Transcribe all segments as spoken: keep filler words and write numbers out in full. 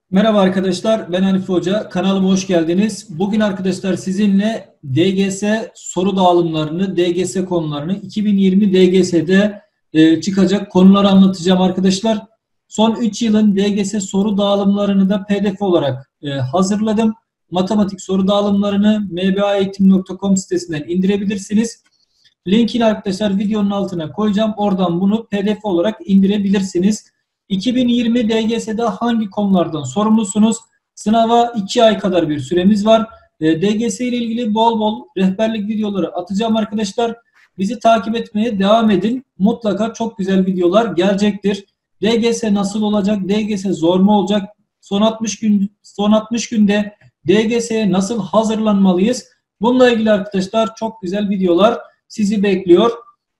Merhaba arkadaşlar, ben Hanifi Hoca. Kanalıma hoş geldiniz. Bugün arkadaşlar sizinle D G S soru dağılımlarını, D G S konularını, iki bin yirmi D G S'de e, çıkacak konuları anlatacağım arkadaşlar. Son üç yılın D G S soru dağılımlarını da P D F olarak e, hazırladım. Matematik soru dağılımlarını m b a eğitim nokta com sitesinden indirebilirsiniz. Linkini arkadaşlar videonun altına koyacağım. Oradan bunu P D F olarak indirebilirsiniz. iki bin yirmi D G S'de hangi konulardan sorumlusunuz? Sınava iki ay kadar bir süremiz var. D G S ile ilgili bol bol rehberlik videoları atacağım arkadaşlar. Bizi takip etmeye devam edin. Mutlaka çok güzel videolar gelecektir. D G S nasıl olacak? D G S zor mu olacak? Son altmış gün son altmış günde D G S'ye nasıl hazırlanmalıyız? Bununla ilgili arkadaşlar çok güzel videolar sizi bekliyor.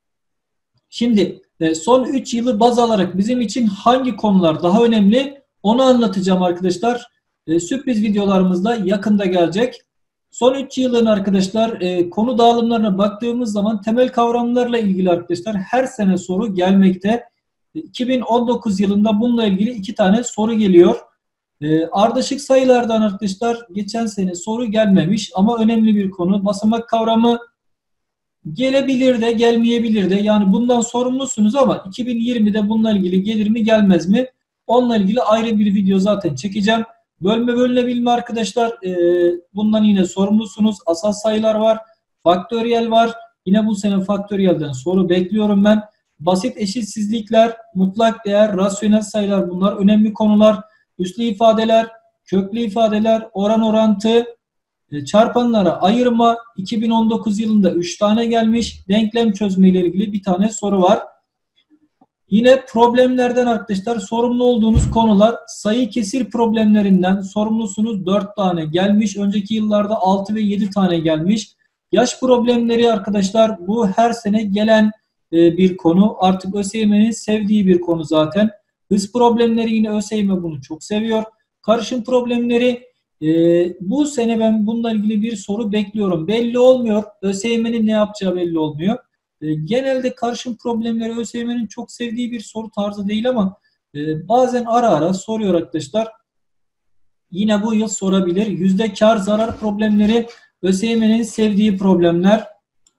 Şimdi son üç yılı baz alarak bizim için hangi konular daha önemli onu anlatacağım arkadaşlar. E, sürpriz videolarımız da yakında gelecek. Son üç yılın arkadaşlar e, konu dağılımlarına baktığımız zaman temel kavramlarla ilgili arkadaşlar her sene soru gelmekte. iki bin on dokuz yılında bununla ilgili iki tane soru geliyor. E, ardışık sayılardan arkadaşlar geçen sene soru gelmemiş ama önemli bir konu. Basamak kavramı gelebilir de gelmeyebilir de, yani bundan sorumlusunuz ama iki bin yirmide bununla ilgili gelir mi gelmez mi? Onunla ilgili ayrı bir video zaten çekeceğim. Bölme bölünebilme arkadaşlar, e, bundan yine sorumlusunuz. Asal sayılar var, faktöriyel var. Yine bu sene faktöriyelden soru bekliyorum ben. Basit eşitsizlikler, mutlak değer, rasyonel sayılar, bunlar önemli konular. Üslü ifadeler, köklü ifadeler, oran orantı, çarpanlara ayırma, iki bin on dokuz yılında üç tane gelmiş. Denklem çözme ile ilgili bir tane soru var. Yine problemlerden arkadaşlar sorumlu olduğunuz konular, sayı kesir problemlerinden sorumlusunuz, dört tane gelmiş. Önceki yıllarda altı ve yedi tane gelmiş. Yaş problemleri arkadaşlar, bu her sene gelen bir konu. Artık ÖSYM'nin sevdiği bir konu zaten. Hız problemleri, yine ÖSYM bunu çok seviyor. Karışım problemleri, Ee, bu sene ben bununla ilgili bir soru bekliyorum. Belli olmuyor. ÖSYM'nin ne yapacağı belli olmuyor. Ee, genelde karışım problemleri ÖSYM'nin çok sevdiği bir soru tarzı değil ama e, bazen ara ara soruyor arkadaşlar. Yine bu yıl sorabilir. Yüzde kar zarar problemleri ÖSYM'nin sevdiği problemler.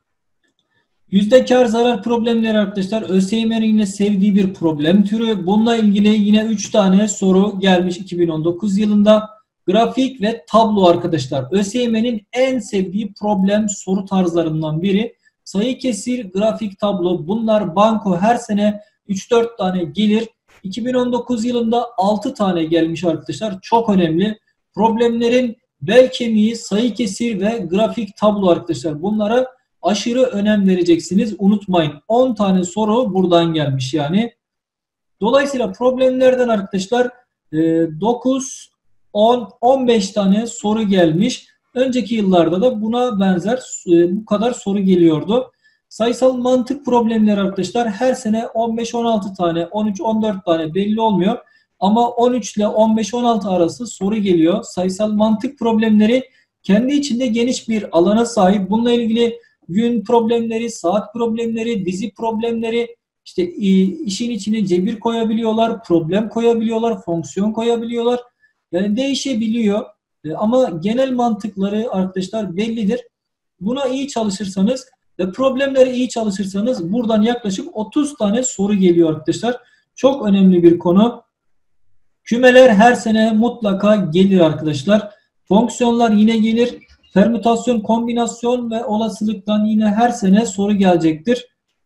Yüzde kar zarar problemleri arkadaşlar ÖSYM'nin yine sevdiği bir problem türü. Bununla ilgili yine üç tane soru gelmiş iki bin on dokuz yılında. Grafik ve tablo arkadaşlar ÖSYM'nin en sevdiği problem soru tarzlarından biri. Sayı kesir, grafik, tablo, bunlar banko her sene üç dört tane gelir. iki bin on dokuz yılında altı tane gelmiş arkadaşlar. Çok önemli. Problemlerin bel kemiği sayı kesir ve grafik, tablo arkadaşlar. Bunlara aşırı önem vereceksiniz. Unutmayın. on tane soru buradan gelmiş yani. Dolayısıyla problemlerden arkadaşlar dokuz, on, on beş tane soru gelmiş. Önceki yıllarda da buna benzer bu kadar soru geliyordu. Sayısal mantık problemleri arkadaşlar her sene on beş on altı tane, on üç on dört tane belli olmuyor. Ama on üç ile on beş on altı arası soru geliyor. Sayısal mantık problemleri kendi içinde geniş bir alana sahip. Bununla ilgili gün problemleri, saat problemleri, dizi problemleri, işte işin içine cebir koyabiliyorlar, problem koyabiliyorlar, fonksiyon koyabiliyorlar. Yani değişebiliyor ama genel mantıkları arkadaşlar bellidir. Buna iyi çalışırsanız ve problemleri iyi çalışırsanız buradan yaklaşık otuz tane soru geliyor arkadaşlar. Çok önemli bir konu. Kümeler her sene mutlaka gelir arkadaşlar. Fonksiyonlar yine gelir. Permütasyon, kombinasyon ve olasılıktan yine her sene soru gelecektir.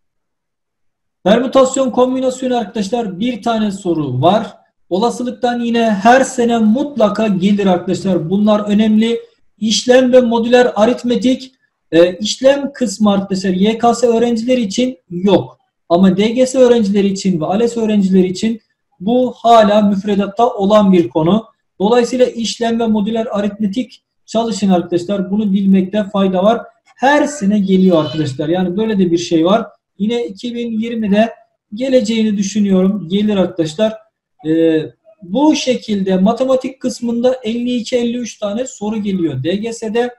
Permütasyon, kombinasyon arkadaşlar bir tane soru var. Olasılıktan yine her sene mutlaka gelir arkadaşlar. Bunlar önemli. İşlem ve modüler aritmetik, e, işlem kısmı arkadaşlar Y K S öğrencileri için yok. Ama D G S öğrencileri için ve ALES öğrencileri için bu hala müfredatta olan bir konu. Dolayısıyla işlem ve modüler aritmetik çalışın arkadaşlar. Bunu bilmekte fayda var. Her sene geliyor arkadaşlar. Yani böyle de bir şey var. Yine iki bin yirmide geleceğini düşünüyorum. Gelir arkadaşlar. Ee, bu şekilde matematik kısmında elli iki elli üç tane soru geliyor D G S'de.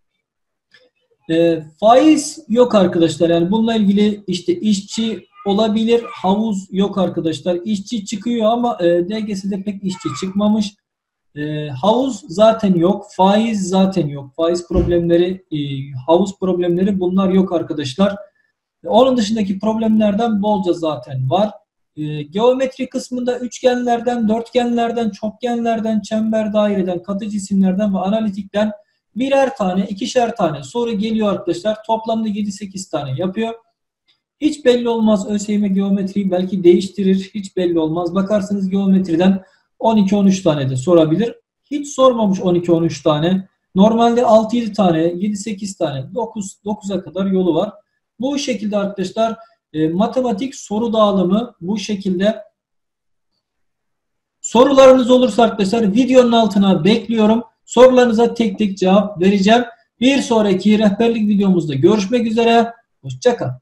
Ee, faiz yok arkadaşlar. Yani bununla ilgili işte işçi olabilir, havuz yok arkadaşlar. İşçi çıkıyor ama e, D G S'de pek işçi çıkmamış. E, havuz zaten yok. Faiz zaten yok. Faiz problemleri, e, havuz problemleri bunlar yok arkadaşlar. E, onun dışındaki problemlerden bolca zaten var. E, geometri kısmında üçgenlerden, dörtgenlerden, çokgenlerden, çember, daireden, katı cisimlerden ve analitikten birer tane, ikişer tane soru geliyor arkadaşlar. Toplamda yedi sekiz tane yapıyor. Hiç belli olmaz. ÖSYM geometriyi belki değiştirir. Hiç belli olmaz. Bakarsınız geometriden on iki on üç tane de sorabilir. Hiç sormamış on iki on üç tane. Normalde altı yedi tane, yedi sekiz tane, dokuz, dokuza kadar yolu var. Bu şekilde arkadaşlar e, matematik soru dağılımı bu şekilde. Sorularınız olursa arkadaşlar videonun altına bekliyorum. Sorularınıza tek tek cevap vereceğim. Bir sonraki rehberlik videomuzda görüşmek üzere. Hoşça kalın.